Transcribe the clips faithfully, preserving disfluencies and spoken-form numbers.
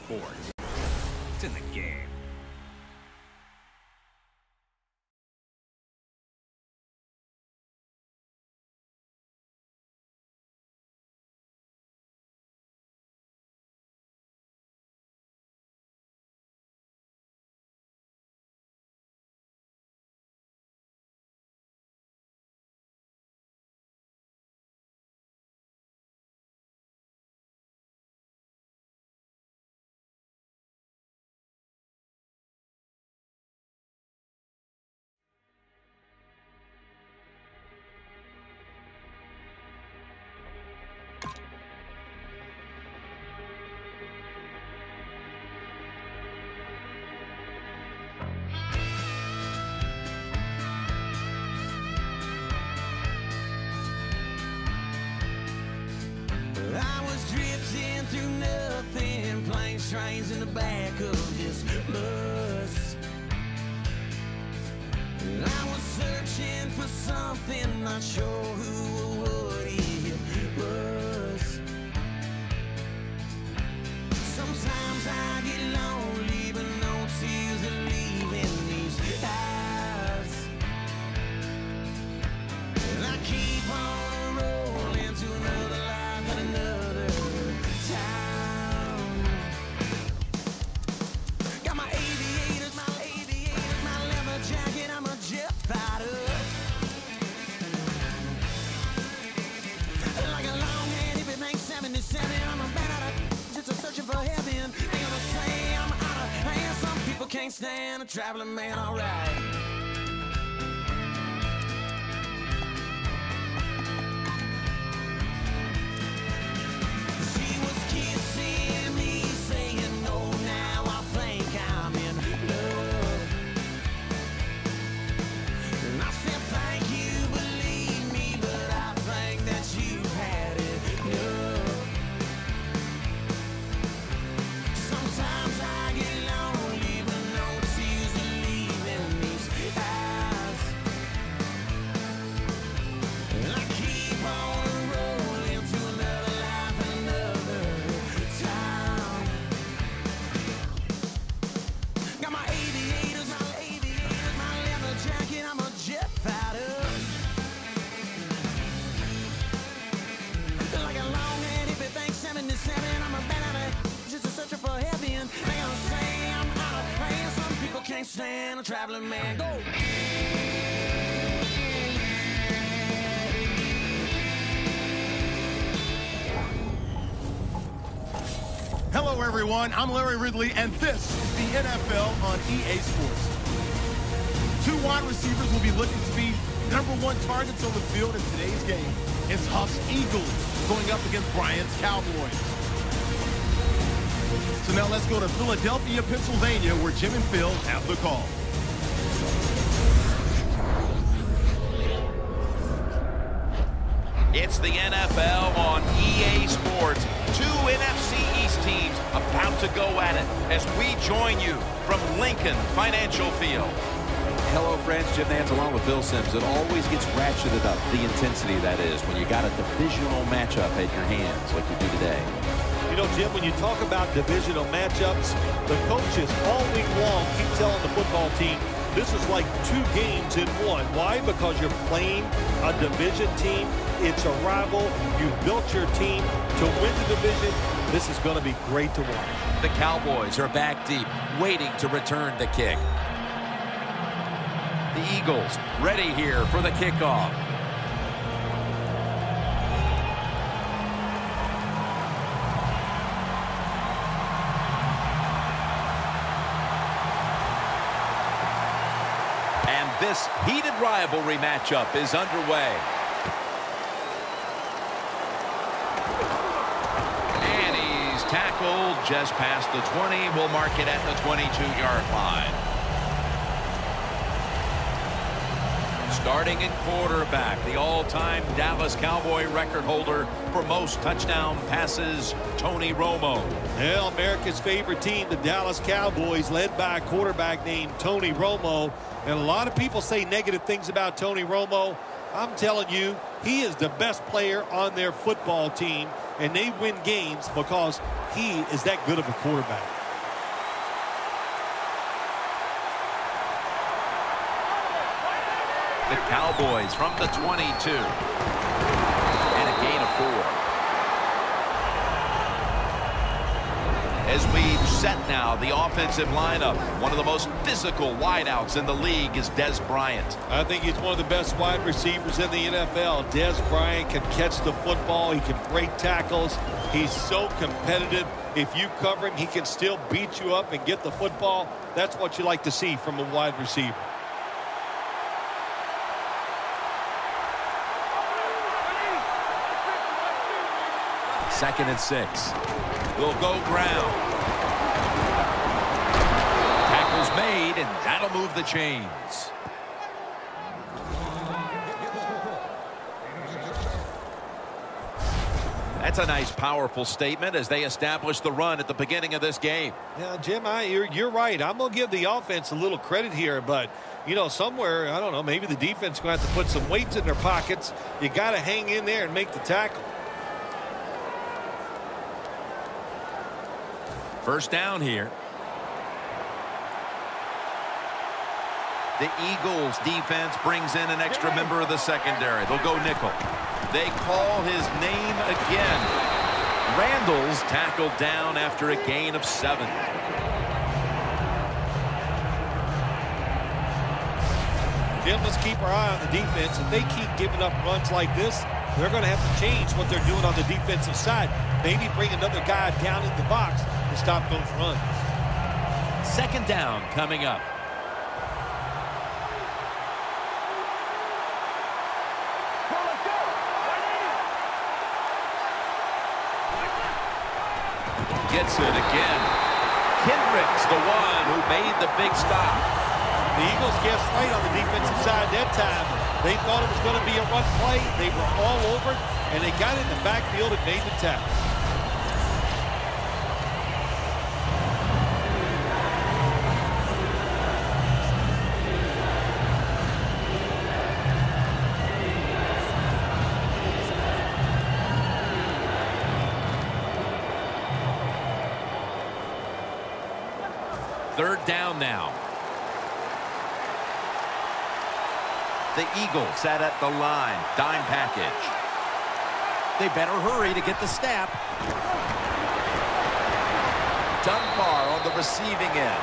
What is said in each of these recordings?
Sports. It's in the game. Through nothing, planes, trains in the back of this bus. I was searching for something, not sure who or what it was. Sometimes I get lonely, but no tears are leaving these eyes. And I keep on rolling to another life and another. Can't stand a traveling man, all right. She was kissing me, saying no, now I think I'm in love. And I said thank you, believe me, but I think that you've had enough. Sometimes I get lonely, but no tears are leaving these eyes. And I keep on rolling to another life and another time. Got my aviators, my aviators, my leather jacket, I'm a jet fighter. Like a long-haired hippie, think seventy-seven, I'm a bad just a searcher for heaven. They gonna say I'm out of hand. Some people can't stand a traveling man. Go! Hello, everyone. I'm Larry Ridley, and this is the N F L on E A Sports. Two wide receivers will be looking to be number one targets on the field in today's game. It's Huff's Eagles going up against Bryant's Cowboys. So now let's go to Philadelphia, Pennsylvania, where Jim and Phil have the call. It's the N F L on E A Sports. Two N F C East teams about to go at it as we join you from Lincoln Financial Field. Hello, friends. Jim Nantz along with Bill Sims. It always gets ratcheted up, the intensity that is, when you got a divisional matchup at your hands like you do today. You know, Jim, when you talk about divisional matchups, the coaches all week long keep telling the football team, this is like two games in one. Why? Because you're playing a division team. It's a rival. You've built your team to win the division. This is going to be great to watch. The Cowboys are back deep, waiting to return the kick. The Eagles ready here for the kickoff. And this heated rivalry matchup is underway. And he's tackled just past the twenty. We'll mark it at the twenty-two yard line. Starting at quarterback, the all-time Dallas Cowboy record holder for most touchdown passes, Tony Romo. Well, America's favorite team, the Dallas Cowboys, led by a quarterback named Tony Romo. And a lot of people say negative things about Tony Romo. I'm telling you, he is the best player on their football team, and they win games because he is that good of a quarterback. The Cowboys from the twenty-two. And a gain of four. As we set now the offensive lineup, one of the most physical wideouts in the league is Des Bryant. I think he's one of the best wide receivers in the N F L. Des Bryant can catch the football. He can break tackles. He's so competitive. If you cover him, he can still beat you up and get the football. That's what you like to see from a wide receiver. Second and six. Will go ground. Tackle's made, and that'll move the chains. That's a nice, powerful statement as they establish the run at the beginning of this game. Yeah, Jim, I, you're, you're right. I'm going to give the offense a little credit here, but, you know, somewhere, I don't know, maybe the defense is going to have to put some weights in their pockets. You got to hang in there and make the tackle. First down here. The Eagles defense brings in an extra member of the secondary. They'll go nickel. They call his name again. Randall's tackled down after a gain of seven. Jim, let's keep our eye on the defense. If they keep giving up runs like this, they're going to have to change what they're doing on the defensive side. Maybe bring another guy down in the box to stop those runs. Second down coming up. Gets it again. Kendrick's the one who made the big stop. The Eagles guessed right on the defensive side that time. They thought it was going to be a run play. They were all over it, and they got in the backfield and made the tackle. Third down now. The Eagles sat at the line. Dime package. They better hurry to get the snap. Dunbar on the receiving end.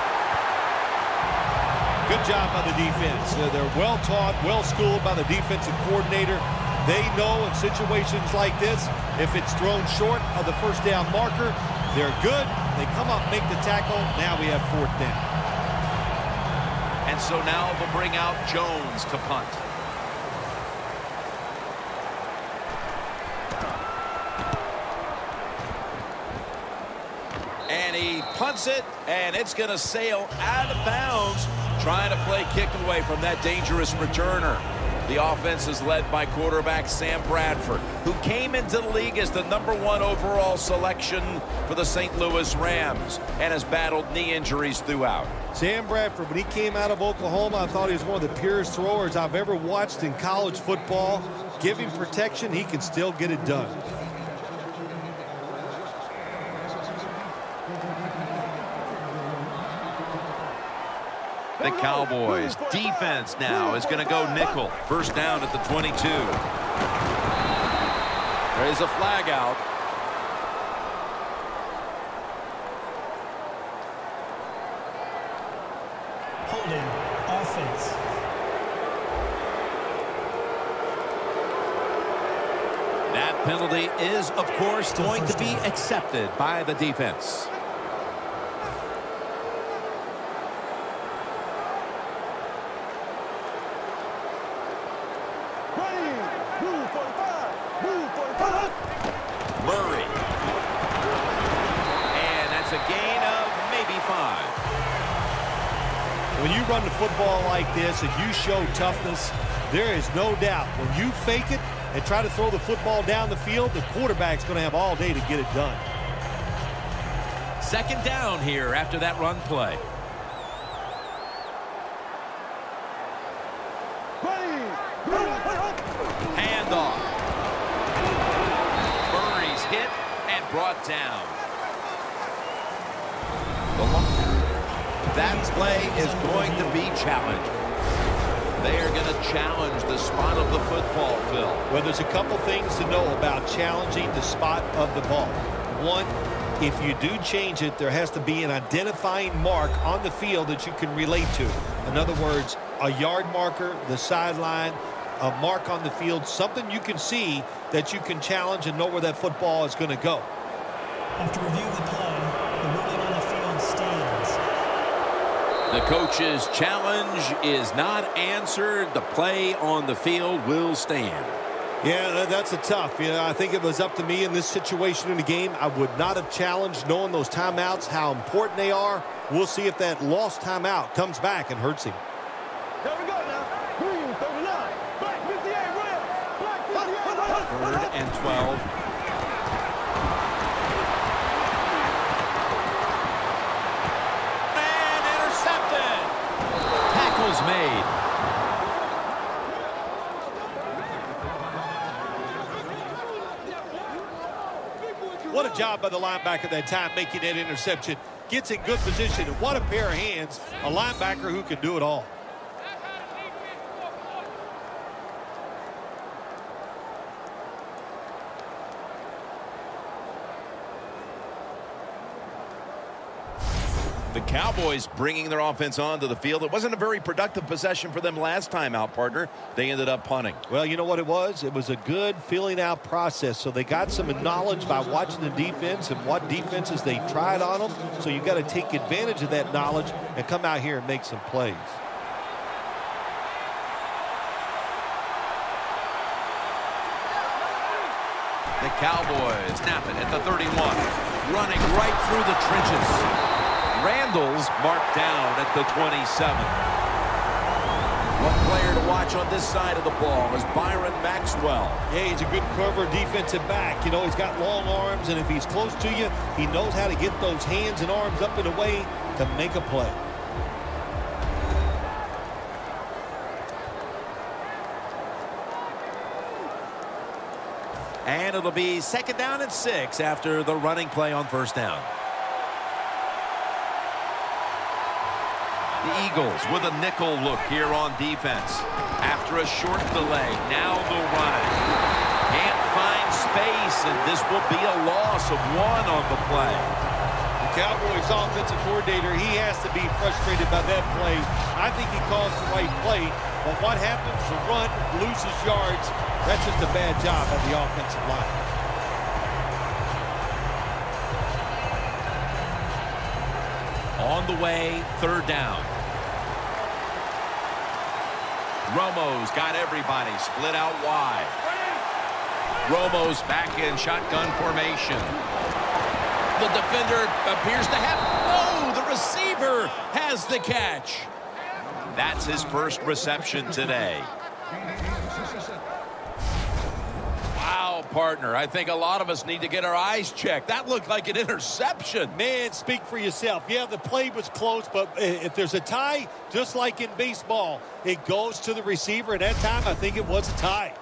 Good job by the defense. Uh, they're well taught, well schooled by the defensive coordinator. They know in situations like this, if it's thrown short of the first down marker, they're good. They come up, make the tackle. Now we have fourth down. And so now they'll bring out Jones to punt. And he punts it, and it's going to sail out of bounds, trying to play kick away from that dangerous returner. The offense is led by quarterback Sam Bradford, who came into the league as the number one overall selection for the Saint Louis Rams and has battled knee injuries throughout. Sam Bradford, when he came out of Oklahoma, I thought he was one of the purest throwers I've ever watched in college football. Give him protection, he can still get it done. The Cowboys defense now is going to go nickel. First down at the twenty-two. There is a flag out. Holding offense. That penalty is, of course, going to be accepted by the defense. Murray. And that's a gain of maybe five. When you run the football like this and you show toughness, there is no doubt when you fake it and try to throw the football down the field, the quarterback's going to have all day to get it done. Second down here after that run play. Handoff. Murray's hit and brought down. the line. That play is going to be challenged. They are going to challenge the spot of the football, Phil. Well, there's a couple things to know about challenging the spot of the ball. One, if you do change it, there has to be an identifying mark on the field that you can relate to. In other words, a yard marker, the sideline, a mark on the field, something you can see that you can challenge and know where that football is going to go. After reviewing the play, the ruling on the field stands. The coach's challenge is not answered. The play on the field will stand. Yeah, that's a tough. You know, I think it was up to me in this situation in the game. I would not have challenged, knowing those timeouts, how important they are. We'll see if that lost timeout comes back and hurts him. There we go now. Green, thirty-nine. Black, fifty-eight, red. Black, fifty-eight, Third and twelve. And intercepted. Tackles made. What a job by the linebacker that time making that interception. Gets in good position, and what a pair of hands. A linebacker who can do it all. The Cowboys bringing their offense onto the field. It wasn't a very productive possession for them last time out, partner. They ended up punting. Well, you know what it was? It was a good filling out process. So they got some knowledge by watching the defense and what defenses they tried on them. So you got to take advantage of that knowledge and come out here and make some plays. The Cowboys snap it at the thirty-one. Running right through the trenches. Randall's marked down at the twenty-seven. One player to watch on this side of the ball is Byron Maxwell. Yeah, he's a good cover defensive back. You know, he's got long arms, and if he's close to you, he knows how to get those hands and arms up and away to make a play. And it'll be second down and six after the running play on first down. The Eagles with a nickel look here on defense. After a short delay, now they'll run it. Can't find space, and this will be a loss of one on the play. The Cowboys offensive coordinator, he has to be frustrated by that play. I think he calls the right play, but what happens? The run loses yards. That's just a bad job by the offensive line. On the way, third down. Romo's got everybody split out wide. Romo's back in shotgun formation. The defender appears to have... Oh, the receiver has the catch. That's his first reception today. Wow, partner. I think a lot of us need to get our eyes checked. That looked like an interception. Man, speak for yourself. Yeah, the play was close, but if there's a tie, just like in baseball, it goes to the receiver. At that time, I think it was a tie.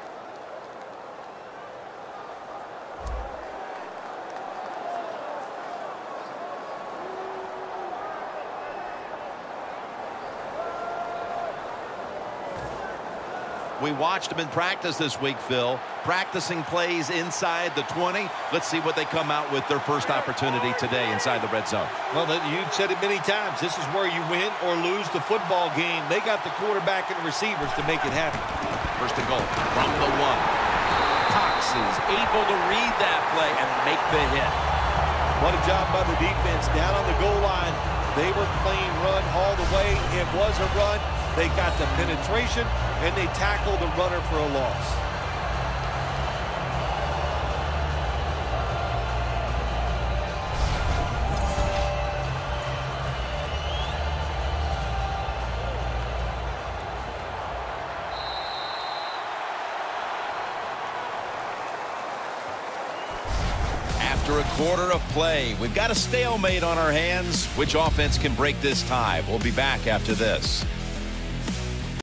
We watched them in practice this week, Phil. Practicing plays inside the twenty. Let's see what they come out with their first opportunity today inside the red zone. Well, you've said it many times. This is where you win or lose the football game. They got the quarterback and the receivers to make it happen. First and goal from the one. Cox is able to read that play and make the hit. What a job by the defense down on the goal line. They were playing run all the way. It was a run. They got the penetration, and they tackled the runner for a loss. After a quarter of play, we've got a stalemate on our hands. Which offense can break this tie? We'll be back after this.